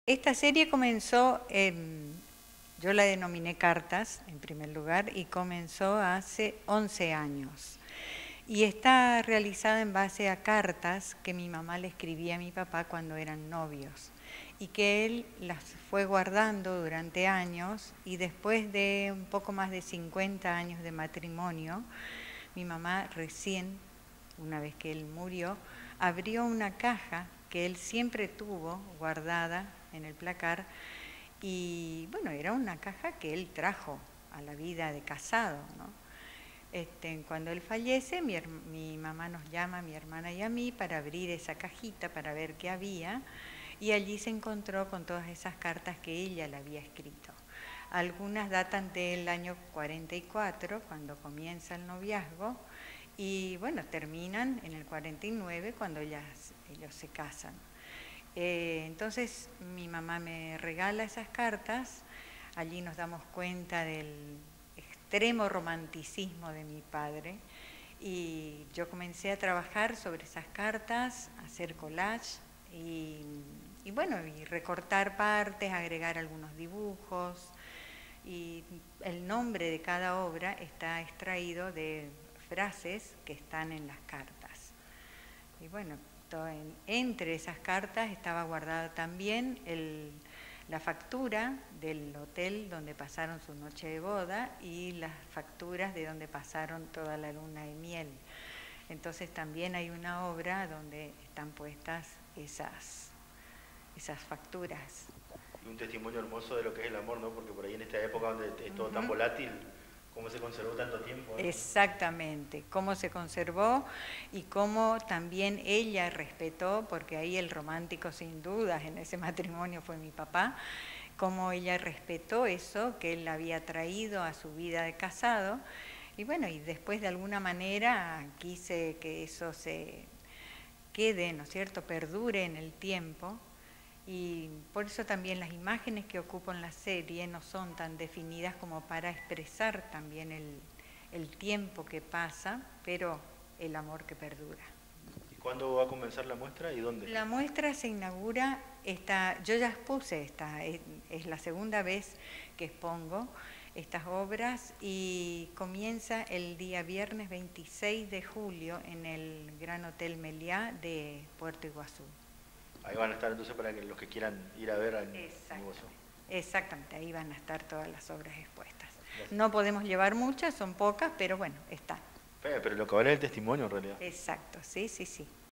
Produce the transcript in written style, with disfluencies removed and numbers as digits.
Esta serie comenzó, yo la denominé Cartas, en primer lugar, y comenzó hace 11 años. Y está realizada en base a cartas que mi mamá le escribía a mi papá cuando eran novios y que él las fue guardando durante años, y después de un poco más de 50 años de matrimonio, mi mamá recién, una vez que él murió, abrió una caja que él siempre tuvo guardada en el placar, y bueno, era una caja que él trajo a la vida de casado, ¿no? Cuando él fallece, mi mamá nos llama, a mi hermana y a mí, para abrir esa cajita, para ver qué había, y allí se encontró con todas esas cartas que ella le había escrito. Algunas datan del año 44, cuando comienza el noviazgo, y bueno, terminan en el 49, cuando ellos se casan. Entonces mi mamá me regala esas cartas, allí nos damos cuenta del extremo romanticismo de mi padre, y yo comencé a trabajar sobre esas cartas, a hacer collage y bueno, y recortar partes, agregar algunos dibujos, y el nombre de cada obra está extraído de frases que están en las cartas. Y bueno, entre esas cartas estaba guardada también la factura del hotel donde pasaron su noche de boda y las facturas de donde pasaron toda la luna de miel. Entonces también hay una obra donde están puestas esas facturas. Y un testimonio hermoso de lo que es el amor, ¿no? Porque por ahí en esta época donde es todo tan volátil, cómo se conservó tanto tiempo, ¿no? Exactamente, cómo se conservó y cómo también ella respetó, porque ahí el romántico sin dudas en ese matrimonio fue mi papá, cómo ella respetó eso que él había traído a su vida de casado. Y bueno, y después de alguna manera quise que eso se quede, ¿no es cierto?, perdure en el tiempo. Y por eso también las imágenes que ocupo en la serie no son tan definidas, como para expresar también el tiempo que pasa, pero el amor que perdura. ¿Y cuándo va a comenzar la muestra y dónde? La muestra se inaugura, yo ya expuse es la segunda vez que expongo estas obras, y comienza el día viernes 26 de julio en el Gran Hotel Meliá de Puerto Iguazú. Ahí van a estar entonces para que los que quieran ir a ver en Iguazú. Exactamente, ahí van a estar todas las obras expuestas. No podemos llevar muchas, son pocas, pero bueno, están. Pero lo que vale es el testimonio en realidad. Exacto, sí, sí, sí.